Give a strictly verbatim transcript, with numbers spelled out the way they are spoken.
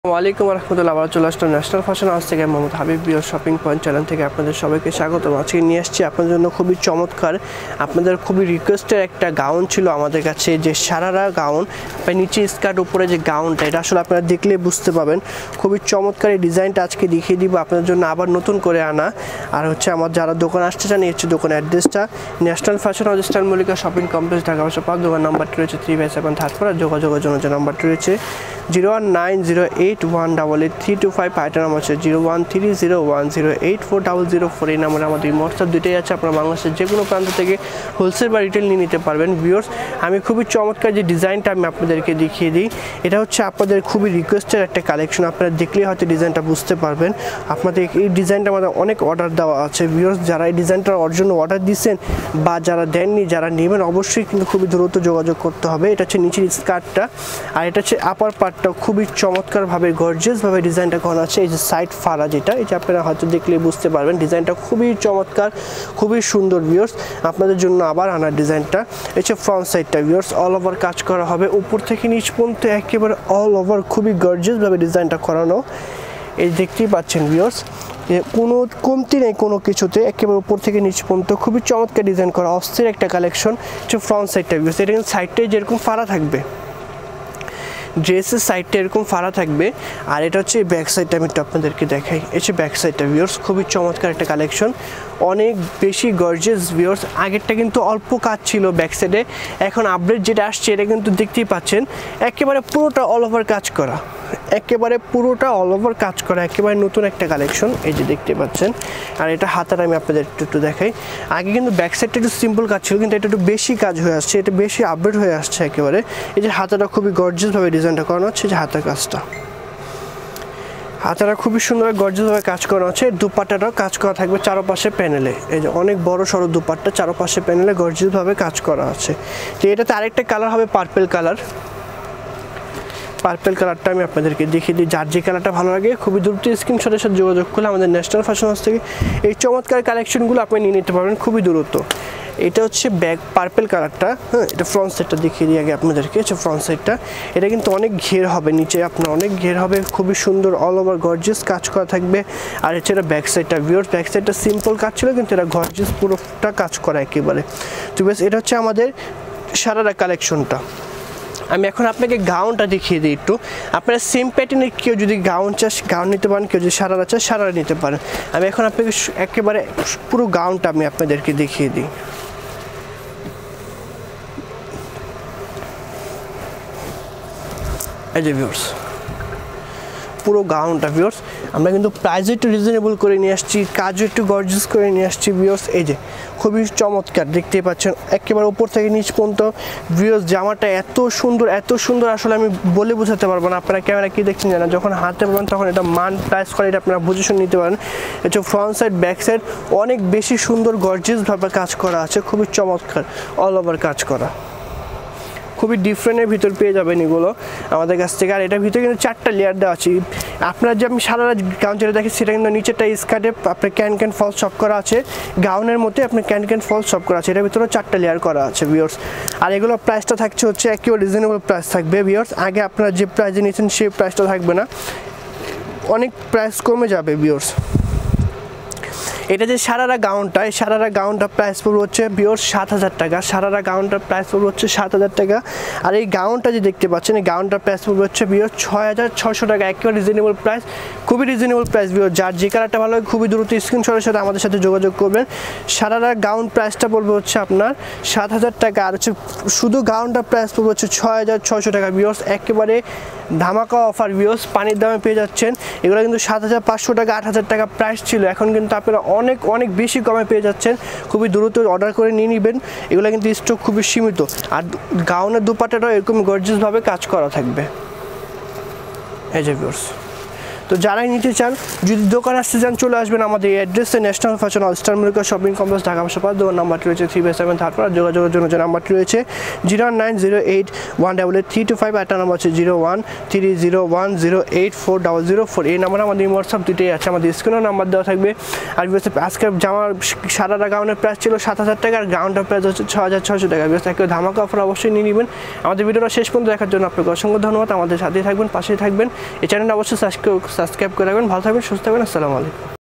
ওয়ালাইকুম রহমতুল্লাহ আবার চলে আসলাম ন্যাশনাল ফ্যাশন হাউস থেকে মোহাম্মদ হাবিব বিয়ার শপিং পয়েন্ট চ্যানেল থেকে আপনাদের সবাইকে স্বাগত। আজকে নিয়ে আসছি আপনাদের জন্য খুবই চমৎকার, আপনাদের খুবই রিকোয়েস্টের একটা গাউন ছিল আমাদের কাছে, যে সারারা গাউন বা নিচে স্কার্ট উপরে যে গাউনটা, এটা আসলে আপনারা দেখলে বুঝতে পাবেন খুবই চমৎকার। এই ডিজাইনটা আজকে দেখিয়ে দিব আপনাদের জন্য, আবার নতুন করে আনা। আর হচ্ছে আমার যারা দোকান আসতে চান, হচ্ছে দোকানের অ্যাড্রেসটা national fashion house style Mallika shopping complex Dhaka বারোশো পাঁচ। দোকান নাম্বারটি রয়েছে three five seven third four. আর যোগাযোগের জন্য যে নাম্বারটি রয়েছে zero one nine zero eight one double eight three two five. আইটার নাম হচ্ছে zero one three zero one zero eight four double zero four. এই নাম্বারে আমাদের হোয়াটসঅ্যাপ দুটোই আছে, আপনারা বাংলাদেশের যে কোনো প্রান্ত থেকে হোলসেল বা রিটেল নিয়ে নিতে পারবেন। ভিউয়ার্স, আমি খুবই চমৎকার যে ডিজাইনটা আমি আপনাদেরকে দেখিয়ে দিই, এটা হচ্ছে আপনাদের খুবই রিকোয়েস্টের একটা কালেকশন। আপনারা দেখলেই হয়তো ডিজাইনটা বুঝতে পারবেন। আপনাদের এই ডিজাইনটা আমাদের অনেক অর্ডার দেওয়া আছে। ভিউয়ার্স, যারা এই ডিজাইনটার ওর জন্য অর্ডার দিচ্ছেন বা যারা দেননি, যারা নেবেন, অবশ্যই কিন্তু খুবই দ্রুত যোগাযোগ করতে হবে। এটা হচ্ছে নিচের স্কার্টটা, আর এটা হচ্ছে আপার পার্টটা খুবই চমৎকারভাবে গর্জিয়াসভাবে ডিজাইনটা করা আছে। এই যে সাইড ফাড়া, যেটা এটা আপনারা হয়তো দেখলে বুঝতে পারবেন। ডিজাইনটা খুবই চমৎকার, খুবই সুন্দর। ভিউয়ার্স, আপনাদের জন্য আবার আনার ডিজাইনটা হচ্ছে ফ্রন্ট সাইডটা। ভিউয়ার্স, অল ওভার কাজ করা হবে, উপর থেকে নিচ পর্যন্ত একেবারে অল ওভার খুবই গর্জিয়াসভাবে ডিজাইনটা করানো। এই দেখতেই পাচ্ছেন ভিউয়ার্স, কোনো কমতি নেই কোনো কিছুতে, একেবারে উপর থেকে নিচ পর্যন্ত খুবই চমৎকার ডিজাইন করা, অস্থির একটা কালেকশন। হচ্ছে ফ্রন্ট সাইডটা। ভিউয়ার্স, এটা কিন্তু সাইডটাই যেরকম ফাড়া থাকবে, ড্রেসের সাইডটা এরকম ফাড়া থাকবে। আর এটা হচ্ছে ব্যাক সাইডটা, আমি একটু আপনাদেরকে দেখাই। এই হচ্ছে ব্যাক সাইডটা। ভিউয়ার্স, খুবই চমৎকার একটা কালেকশন, অনেক বেশি গর্জিয়াস। ভিউয়ার্স, আগেরটা কিন্তু অল্প কাজ ছিল ব্যাক সাইডে, এখন আপডেট যেটা আসছে এটা কিন্তু দেখতেই পাচ্ছেন একেবারে পুরোটা অল ওভার কাজ করা, একেবারে পুরোটা অল ওভার কাজ করা, একেবারে নতুন একটা কালেকশন। এই যে দেখতে পাচ্ছেন। আর এটা হাতার আমি আপনাদের একটু একটু দেখাই। আগে কিন্তু ব্যাক সাইডটা একটু সিম্পল কাজ ছিল, কিন্তু এটা একটু বেশি কাজ হয়ে আসছে, এটা বেশি আপডেট হয়ে আসছে একেবারে। এই যে হাতাটা খুবই গর্জিয়াসভাবে ডিজাইনটা করানো হচ্ছে, যে হাতার কাজটা, হাতাটা খুবই সুন্দর গর্জিয়াসভাবে কাজ করা হচ্ছে। দুপাট্টাটাও কাজ করা থাকবে চারপাশে প্যানেলে। এই যে অনেক বড় সড়ো দুপাট্টা, চারপাশে প্যানেলে গর্জিয়াসভাবে কাজ করা আছে। তো এটাতে আরেকটা কালার হবে পার্পেল কালার। পার্পেল কালারটা আমি আপনাদেরকে দেখিয়ে দিই। যার যে কালারটা ভালো লাগে খুবই দ্রুত স্ক্রিনশটের সাথে যোগাযোগ করলে আমাদের ন্যাশনাল ফ্যাশন হাউস থেকে এই চমৎকার কালেকশনগুলো আপনি নিয়ে নিতে পারবেন খুবই দ্রুত। এটা হচ্ছে ব্যাক পার্পেল কালারটা। হ্যাঁ, এটা ফ্রন্ট সাইডটা দেখিয়ে দিই আগে আপনাদেরকে। হচ্ছে ফ্রন্ট সাইডটা, এটা কিন্তু অনেক ঘের হবে, নিচে আপনার অনেক ঘের হবে, খুবই সুন্দর অল ওভার গর্জিয়াস কাজ করা থাকবে। আর হচ্ছে এটা ব্যাক সাইডটা। ভিউয়ার্স, ব্যাক সাইডটা সিম্পল কাজ ছিল, কিন্তু এটা গর্জিয়াস পুরোটা কাজ করা একেবারে। তো বেশ, এটা হচ্ছে আমাদের সারারা কালেকশনটা। আমি এখন আপনাকে গাউনটা দেখিয়ে দিই একটু। আপনারা সেম প্যাটার্নের কেউ যদি গাউন চাস গাউন নিতে পারেন, কেউ যদি সারারা চাস সারারা নিতে পারেন। আমি এখন আপনাকে একেবারে পুরো গাউনটা আমি আপনাদেরকে দেখিয়ে দিই। এই যে ভিউয়ার্স, পুরো গাউনটা। ভিউয়ার্স, আমরা কিন্তু প্রাইসও একটু রিজনেবল করে নিয়ে আসছি, কাজও একটু গর্জিয়াস করে নিয়ে আসছি। ভিউয়ার্স, এই যে খুবই চমৎকার দেখতেই পাচ্ছেন, একেবারে উপর থেকে নিচ পর্যন্ত। ভিউয়ার্স, জামাটা এত সুন্দর, এত সুন্দর, আসলে আমি বলে বোঝাতে পারবো না। আপনারা ক্যামেরা কি দেখছেন জানা, যখন হাতে পাবেন তখন এটা মান প্রাইস করে এটা আপনারা বুঝে নিতে পারেন। এটা ফ্রন্ট সাইড ব্যাক সাইড অনেক বেশি সুন্দর গর্জিয়াসভাবে কাজ করা আছে, খুবই চমৎকার অল ওভার কাজ করা, খুবই ডিফারেন্টের ভিতর পেয়ে যাবেন এগুলো আমাদের কাছ থেকে। আর এটার ভিতরে কিন্তু চারটা লেয়ার দেওয়া আছে। আপনার যে আমি সারা গাউন যেটা দেখি, সেটা কিন্তু নিচেরটা স্কার্টে আপনার ক্যান ক্যান ফলস সব করা আছে, গাউনের মধ্যে আপনার ক্যান ক্যান ফলস সব করা আছে। এটার ভিতরেও চারটা লেয়ার করা আছে ভিউয়ার্স। আর এগুলোর প্রাইসটা থাকছে হচ্ছে একেবারে রিজনেবল প্রাইস থাকবে ভিউয়ার্স। আগে আপনারা যে প্রাইসে নিয়েছেন সেই প্রাইসটা থাকবে না, অনেক প্রাইস কমে যাবে ভিউয়ার্স। এটা যে সারারা গাউনটা, এই সারারা গাউনটা প্রাইস পড়বে হচ্ছে ভিউয়ার্স সাত হাজার টাকা। সারারা গাউনটার প্রাইস পড়বে হচ্ছে সাত হাজার টাকা। আর এই গাউনটা যে দেখতে পাচ্ছেন, এই গাউনটার প্রাইস পড়বে হচ্ছে ভিউয়ার্স ছয় হাজার ছশো টাকা। একেবারে রিজনেবল প্রাইস, খুবই রিজনেবল প্রাইস ভিউয়ার্স। যার যে কালারটা ভালো হয় খুবই দ্রুত স্ক্রিনশটের সাথে আমাদের সাথে যোগাযোগ করবেন। সারারা গাউন প্রাইসটা পড়বে হচ্ছে আপনার সাত হাজার টাকা। আর হচ্ছে শুধু গাউনটার প্রাইস পড়বে হচ্ছে ছয় হাজার ছশো টাকা ভিউয়ার্স। একেবারে ধামাকা অফার ভিউয়ার্স, পানির দামে পেয়ে যাচ্ছেন। এগুলো কিন্তু সাত হাজার পাঁচশো টাকা, আট হাজার টাকা প্রাইস ছিল, এখন কিন্তু আপনারা অনেক অনেক বেশি কমে পেয়ে যাচ্ছেন। খুবই দ্রুত অর্ডার করে নিয়ে নেবেন, এগুলো কিন্তু স্টক খুবই সীমিত। আর গাউনের দুপাট্টাটাও এরকম গর্জিয়াসভাবে কাজ করা থাকবে। এই যে ভিউয়ার্স, তো তো যারাই নিতে চান, যদি দোকান আসতে চান চলে আসবেন আমাদের এই অ্যাড্রেসে, national fashion all star Mallika shopping complex, Dhaka বারোশো পাঁচ। দোকান নাম্বারটি রয়েছে three by seven third floor. যোগাযোগের জন্য যে নাম্বারটি রয়েছে zero nine zero eight one double eight three two five, একটা নাম্বার হচ্ছে zero one three zero one zero eight four double zero four. এই নাম্বারে আমাদের হোয়াটসঅ্যাপ দুটোই আছে, আমাদের স্ক্রিনেও নাম্বার দেওয়া থাকবে। আর আজকে জামার সারাটা গাউনের প্রাইস ছিল সাত হাজার টাকা, আর গাউনটার প্রাইস হচ্ছে ছ হাজার ছশো টাকা। একটা ধামাকা অফার অবশ্যই নিয়ে নেবেন। আমাদের ভিডিওটা শেষ পর্যন্ত দেখার জন্য আপনাকে অসংখ্য ধন্যবাদ। আমাদের সাথেই থাকবেন, পাশেই থাকবেন। এই চ্যানেলটা অবশ্যই সাবস্ক্রাইব করে রাখবেন। ভালো থাকবেন, সুস্থ থাকবেন। আসসালামু আলাইকুম।